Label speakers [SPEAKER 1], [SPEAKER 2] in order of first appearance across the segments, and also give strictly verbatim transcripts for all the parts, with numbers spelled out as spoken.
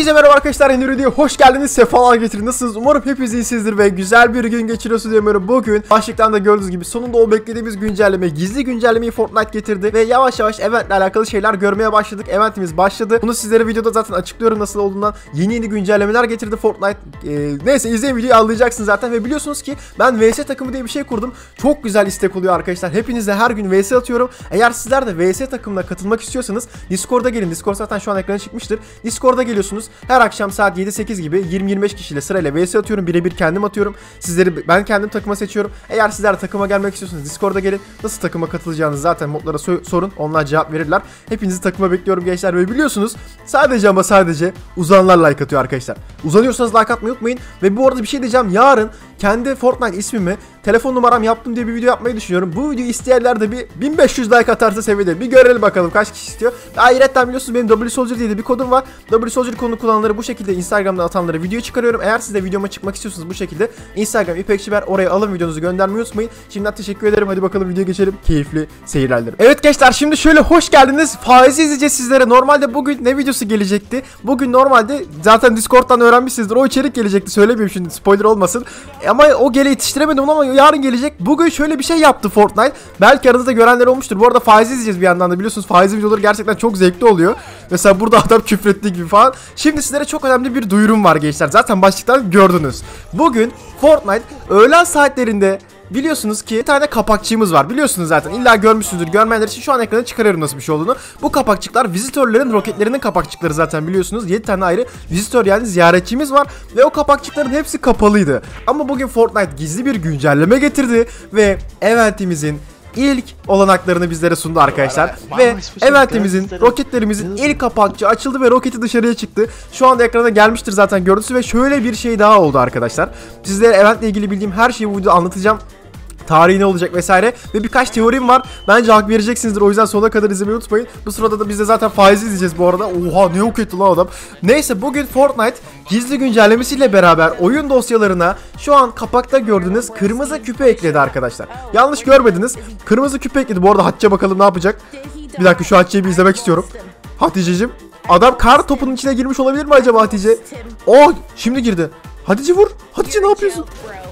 [SPEAKER 1] Hepinize merhaba arkadaşlar, yeni videoya hoş geldiniz, sefalar getirin. Nasılsınız? Umarım hepiniz iyisinizdir ve güzel bir gün geçiriyorsunuz diyorum. Bugün başlıktan da gördüğünüz gibi sonunda o beklediğimiz güncelleme, gizli güncellemeyi Fortnite getirdi ve yavaş yavaş eventle alakalı şeyler görmeye başladık. Eventimiz başladı. Bunu sizlere videoda zaten açıklıyorum nasıl olduğundan. Yeni yeni güncellemeler getirdi Fortnite. Ee, neyse izleyin videoyu, anlayacaksınız zaten. Ve biliyorsunuz ki ben V S takımı diye bir şey kurdum. Çok güzel istek oluyor arkadaşlar. Hepinize her gün V S atıyorum. Eğer sizler de V S takımına katılmak istiyorsanız Discord'a gelin. Discord zaten şu an ekrana çıkmıştır. Discord'a geliyorsunuz. Her akşam saat yedi sekiz gibi yirmi yirmi beş kişiyle sırayla V S atıyorum. Birebir kendim atıyorum. Sizleri ben kendim takıma seçiyorum. Eğer sizler de takıma gelmek istiyorsanız Discord'a gelin. Nasıl takıma katılacağınızı zaten modlara so sorun. Onlar cevap verirler. Hepinizi takıma bekliyorum gençler ve biliyorsunuz sadece ama sadece uzanlar like atıyor arkadaşlar. Uzanıyorsanız like atmayı unutmayın. Ve bu arada bir şey diyeceğim. Yarın kendi Fortnite ismimi, telefon numaram yaptım diye bir video yapmayı düşünüyorum. Bu videoyu isteyenler de bir bin beş yüz like atarsa sevinirim. Bir görelim bakalım kaç kişi istiyor. Ayrıca biliyorsunuz benim W Soldier diye de bir kodum var. W Soldier kodunu kullananları bu şekilde Instagram'dan atanlara video çıkarıyorum. Eğer siz de videoma çıkmak istiyorsanız bu şekilde Instagram İpekçiber, oraya alın, videonuzu göndermeyi unutmayın. Şimdiden teşekkür ederim. Hadi bakalım videoya geçelim. Keyifli seyirler dilerim. Evet gençler, şimdi şöyle hoş geldiniz. Faizi izleyeceğiz sizlere. Normalde bugün ne videosu gelecekti? Bugün normalde zaten Discord'dan öğrenmişsinizdir. O içerik gelecekti. Söylemeyeyim şimdi, spoiler olmasın. Ama o gele yetiştiremedim ama yarın gelecek. Bugün şöyle bir şey yaptı Fortnite. Belki aranızda görenler olmuştur. Bu arada faizi izleyeceğiz bir yandan da. Biliyorsunuz faizi videoları gerçekten çok zevkli oluyor. Mesela burada adam küfrettiği gibi falan. Şimdi sizlere çok önemli bir duyurum var gençler. Zaten başlıktan gördünüz. Bugün Fortnite öğlen saatlerinde biliyorsunuz ki bir tane kapakçığımız var. Biliyorsunuz zaten, illa görmüşsünüzdür. Görmeyenler için şu an ekrana çıkarıyorum nasıl bir şey olduğunu. Bu kapakçıklar vizitörlerin roketlerinin kapakçıkları zaten biliyorsunuz. yedi tane ayrı vizitör yani ziyaretçimiz var. Ve o kapakçıkların hepsi kapalıydı. Ama bugün Fortnite gizli bir güncelleme getirdi. Ve eventimizin ilk olanaklarını bizlere sundu arkadaşlar. Ve eventimizin, roketlerimizin ilk kapakçı açıldı ve roketi dışarıya çıktı. Şu anda ekrana gelmiştir zaten görüntüsü ve şöyle bir şey daha oldu arkadaşlar. Sizlere eventle ilgili bildiğim her şeyi bu videoda anlatacağım. Tarihi ne olacak vesaire ve birkaç teorim var. Bence hak vereceksinizdir, o yüzden sonuna kadar izlemeyi unutmayın. Bu sırada da biz de zaten faizi izleyeceğiz bu arada. Oha, ne yok etti lan adam. Neyse, bugün Fortnite gizli güncellemesiyle beraber oyun dosyalarına şu an kapakta gördüğünüz kırmızı küpe ekledi arkadaşlar. Yanlış görmediniz. Kırmızı küpe ekledi. Bu arada Hatice bakalım ne yapacak. Bir dakika, şu Hatice'yi bir izlemek istiyorum. Hatice'cim, adam kar topunun içine girmiş olabilir mi acaba Hatice? Oh, şimdi girdi. Hatice vur. Hatice ne yapıyorsun?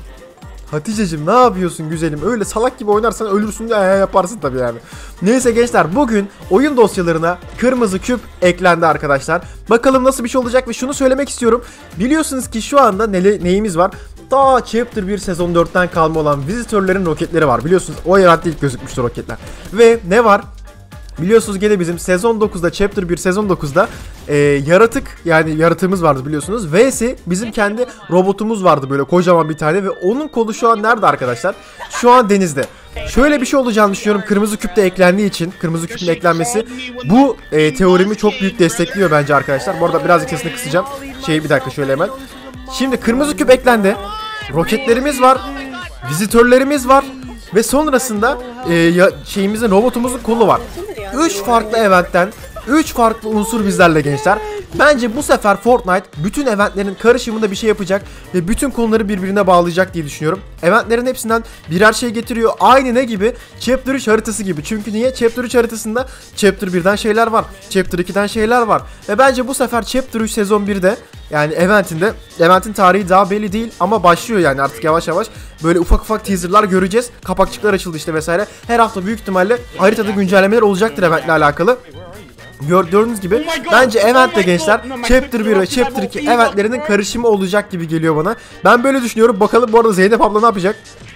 [SPEAKER 1] Hatice'cim ne yapıyorsun güzelim? Öyle salak gibi oynarsan ölürsün de yaparsın tabii yani. Neyse gençler, bugün oyun dosyalarına kırmızı küp eklendi arkadaşlar. Bakalım nasıl bir şey olacak ve şunu söylemek istiyorum. Biliyorsunuz ki şu anda ne, neyimiz var? Daha Chapter bir sezon dörtten kalma olan vizitörlerin roketleri var. Biliyorsunuz o yarattı ilk gözükmüştü roketler. Ve ne var? Biliyorsunuz gene bizim sezon dokuzda, Chapter bir sezon dokuzda e, yaratık yani yaratığımız vardı biliyorsunuz. V'si bizim kendi robotumuz vardı, böyle kocaman bir tane ve onun kolu şu an nerede arkadaşlar? Şu an denizde. Şöyle bir şey olacağını düşünüyorum. Kırmızı küp de eklendiği için, kırmızı küpün eklenmesi bu e, teorimi çok büyük destekliyor bence arkadaşlar. Bu arada birazcık sesini kısacağım. Şeyi bir dakika şöyle hemen. Şimdi kırmızı küp eklendi. Roketlerimiz var. Vizitörlerimiz var. Ve sonrasında e, ya, şeyimizin, robotumuzun kolu var. üç farklı eventten üç farklı unsur bizlerle gençler. Bence bu sefer Fortnite bütün eventlerin karışımında bir şey yapacak ve bütün konuları birbirine bağlayacak diye düşünüyorum. Eventlerin hepsinden birer şey getiriyor. Aynı ne gibi? Chapter üç haritası gibi. Çünkü niye? Chapter üç haritasında Chapter birden şeyler var. Chapter ikiden şeyler var. Ve bence bu sefer Chapter üç sezon birde, yani eventinde, eventin tarihi daha belli değil ama başlıyor yani artık yavaş yavaş. Böyle ufak ufak teaserlar göreceğiz. Kapakçıklar açıldı işte vesaire. Her hafta büyük ihtimalle haritada güncellemeler olacaktır eventle alakalı. Gördüğünüz gibi bence eventte gençler Chapter bir ve Chapter iki eventlerinin karışımı olacak gibi geliyor bana. Ben böyle düşünüyorum. Bakalım bu arada Zeynep abla ne yapacak?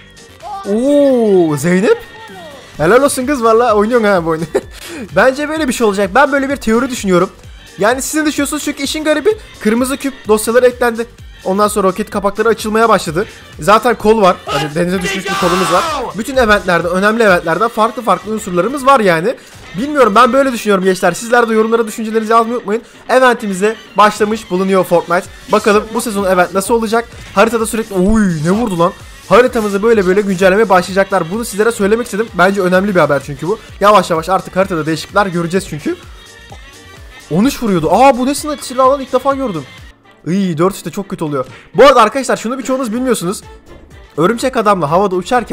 [SPEAKER 1] Oo, Zeynep? Helal olsun kız, valla oynuyorsun ha bu oyunu. Bence böyle bir şey olacak. Ben böyle bir teori düşünüyorum. Yani siz ne düşünüyorsunuz? Çünkü işin garibi kırmızı küp dosyaları eklendi. Ondan sonra roket kapakları açılmaya başladı. Zaten kol var. Hani denize düşmüş bir kolumuz var. Bütün eventlerden, önemli eventlerden farklı farklı unsurlarımız var yani. Bilmiyorum, ben böyle düşünüyorum gençler. Sizler de yorumlara düşüncelerinizi yazmayı unutmayın. Eventimize başlamış bulunuyor Fortnite. Bakalım bu sezon event nasıl olacak? Haritada sürekli... Oy, ne vurdu lan? Haritamızı böyle böyle güncellemeye başlayacaklar. Bunu sizlere söylemek istedim. Bence önemli bir haber çünkü bu. Yavaş yavaş artık haritada değişiklikler göreceğiz çünkü. on üç vuruyordu. Aa, bu ne silah lan, ilk defa gördüm. İyi, dört işte çok kötü oluyor. Bu arada arkadaşlar şunu birçoğunuz bilmiyorsunuz. Örümcek adamla havada uçarken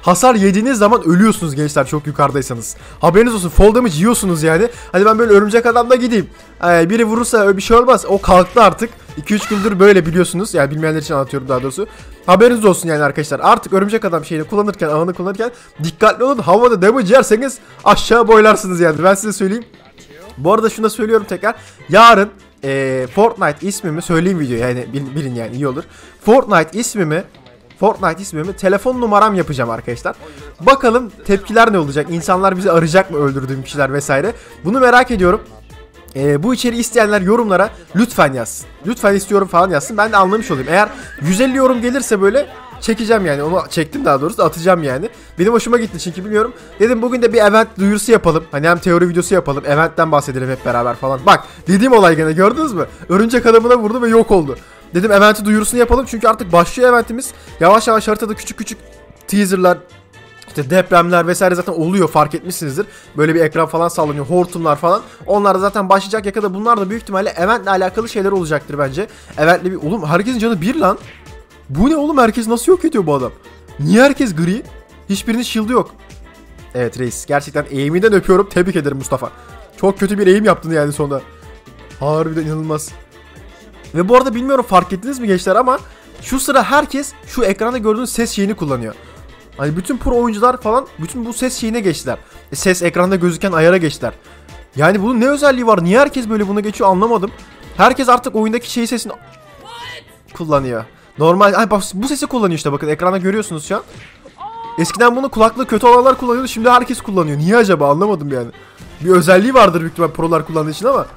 [SPEAKER 1] hasar yediğiniz zaman ölüyorsunuz gençler, çok yukarıdaysanız. Haberiniz olsun, fall damage yiyorsunuz yani. Hadi ben böyle örümcek adamla gideyim. Ee, biri vurursa bir şey olmaz. O kalktı artık. iki üç gündür böyle biliyorsunuz. Yani bilmeyenler için anlatıyorum daha doğrusu. Haberiniz olsun yani arkadaşlar. Artık örümcek adam şeyini kullanırken, ağını kullanırken dikkatli olun. Havada damage yerseniz aşağı boylarsınız yani. Ben size söyleyeyim. Bu arada şunu da söylüyorum tekrar. Yarın e, Fortnite ismimi söyleyeyim videoya, yani bilin yani, iyi olur. Fortnite ismimi Fortnite ismimi telefon numaram yapacağım arkadaşlar. Bakalım tepkiler ne olacak? İnsanlar bizi arayacak mı, öldürdüğüm kişiler vesaire. Bunu merak ediyorum. Ee, bu içeriği isteyenler yorumlara lütfen yazsın. Lütfen istiyorum falan yazsın. Ben de anlamış olayım. Eğer yüz elli yorum gelirse böyle çekeceğim yani. Onu çektim daha doğrusu, atacağım yani. Benim hoşuma gitti çünkü biliyorum. Dedim bugün de bir event duyurusu yapalım. Hani hem teori videosu yapalım. Eventten bahsedelim hep beraber falan. Bak dediğim olay gene, gördünüz mü? Örümcek adamına vurdu ve yok oldu. Dedim eventi duyurusunu yapalım çünkü artık başlıyor eventimiz. Yavaş yavaş haritada küçük küçük teaserlar, İşte depremler vesaire zaten oluyor, fark etmişsinizdir. Böyle bir ekran falan sallanıyor, hortumlar falan. Onlar da zaten başlayacak yakında. Bunlar da büyük ihtimalle eventle alakalı şeyler olacaktır bence. Eventle bir... Oğlum herkesin canı bir lan. Bu ne oğlum, herkes nasıl yok ediyor bu adam? Niye herkes gri? Hiçbirinin shield'ı yok. Evet reis, gerçekten eğiminden öpüyorum. Tebrik ederim Mustafa. Çok kötü bir eğim yaptın yani sonunda. Harbiden inanılmaz. Ve bu arada bilmiyorum fark ettiniz mi gençler ama şu sıra herkes şu ekranda gördüğünüz ses şeyini kullanıyor. Hani bütün pro oyuncular falan bütün bu ses şeyine geçtiler. E ses ekranda gözüken ayara geçtiler. Yani bunun ne özelliği var? Niye herkes böyle buna geçiyor anlamadım. Herkes artık oyundaki şey sesini kullanıyor. Normal hani bak, bu sesi kullanıyor işte, bakın ekranda görüyorsunuz şu an. Eskiden bunu kulaklığı kötü olanlar kullanıyordu, şimdi herkes kullanıyor. Niye acaba anlamadım yani. Bir özelliği vardır büyük ihtimal prolar kullandığı için ama.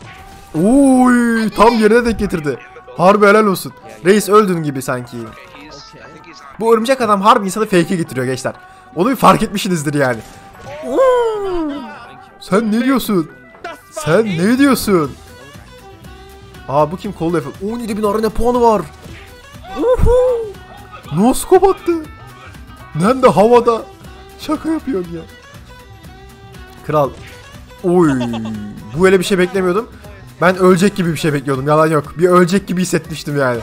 [SPEAKER 1] Oy, tam yerine denk getirdi. Harbi helal olsun. Reis öldün gibi sanki. Bu örümcek adam harbi insanı fake'e getiriyor gençler. Onu bir fark etmişsinizdir yani. Oo, sen ne diyorsun? Sen ne diyorsun? Aa bu kim? Cold F. on yedi bin arena puanı var. Uhu. Noskop attı. Nem de havada. Şaka yapıyorsun ya. Kral. Oy. Bu öyle bir şey beklemiyordum. Ben ölecek gibi bir şey bekliyordum. Yalan yok. Bir ölecek gibi hissetmiştim yani.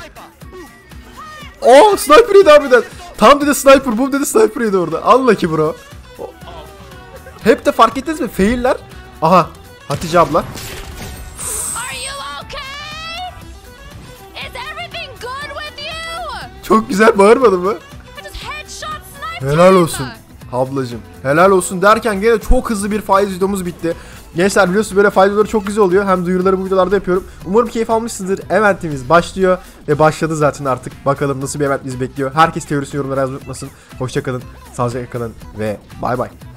[SPEAKER 1] Oh, sniper yedi harbiden. Tam dedi sniper, boom dedi sniper yedi orada. Allah ki bro. Hep de fark ettiniz mi? Failler. Aha. Hatice abla. Çok güzel bağırmadın mı? Helal olsun ablacım. Helal olsun derken gene çok hızlı bir faiz videomuz bitti. Gençler biliyorsunuz böyle faiz videoları çok güzel oluyor. Hem duyuruları bu videolarda yapıyorum. Umarım keyif almışsınızdır. Eventimiz başlıyor. Ve başladı zaten artık. Bakalım nasıl bir event bizi bekliyor. Herkes teorisini yorumlara yazmayı unutmasın. Hoşçakalın. Sağlıcakla kalın. Ve bay bay.